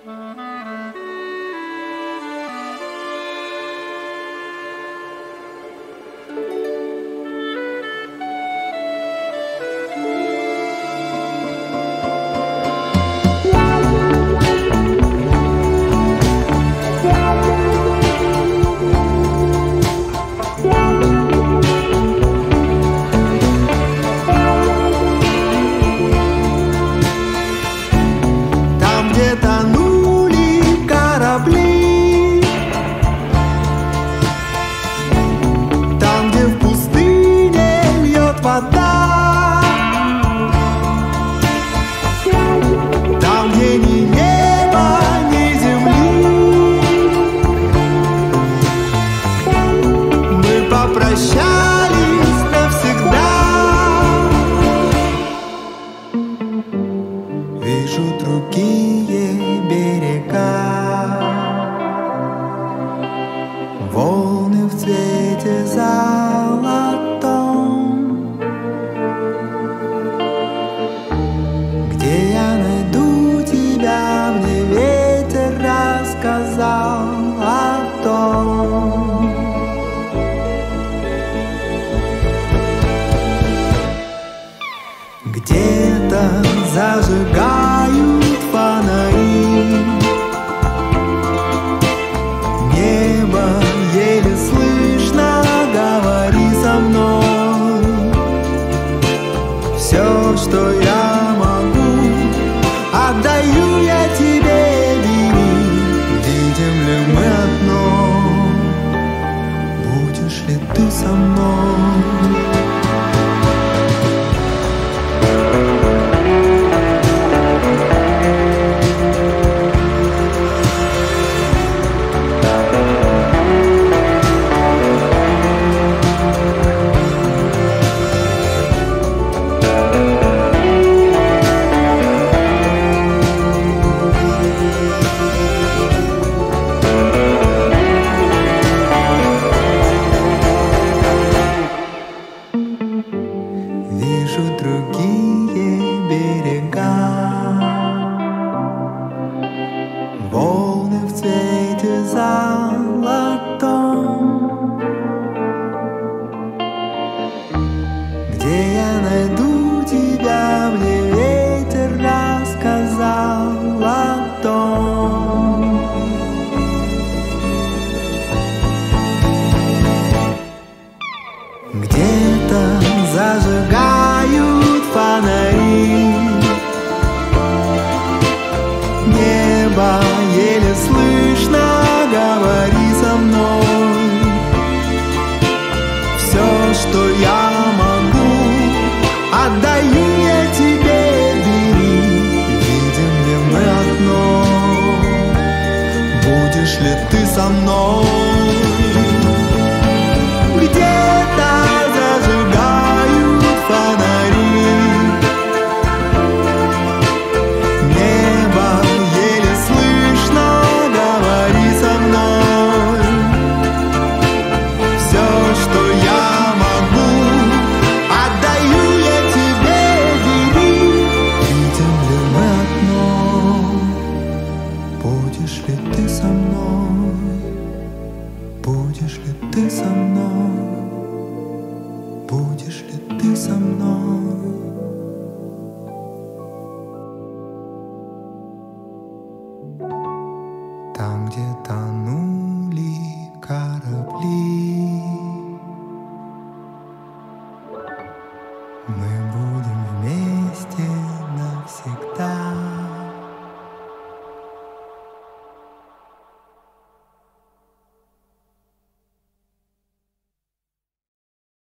Вижу другие берега, волны в цвете золотом. Где я найду тебя, мне ветер рассказал о том. Где-то зажигают фонари, небо еле слышно, говори со мной. Все, что я могу, отдаю я тебе, бери. Видим ли мы одно? Будешь ли ты со мной? Вижу другие берега, волны в цвете золотом. Где я найду тебя, мне ветер рассказал о том. Где-то зажигают фонари, небо еле слышно, говори со мной. Все, что я могу, отдаю я тебе, бери. Видим ли мы одно? Будешь ли ты со мной? Где-то зажигают фонари, небо еле слышно, говори со мной. Все, что я могу, отдаю я тебе, бери. Видим ли мы одно? Будешь ли ты со мной? Будешь ли ты со мной? Будешь ли ты со мной? Там, где тонули